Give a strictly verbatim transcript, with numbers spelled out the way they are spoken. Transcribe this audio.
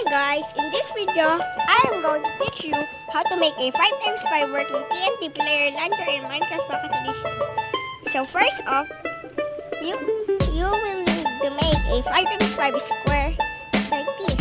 guys, in this video, I am going to teach you how to make a five times five working T N T player launcher in Minecraft Pocket Edition. So first off, you, you will need to make a five times five square like this.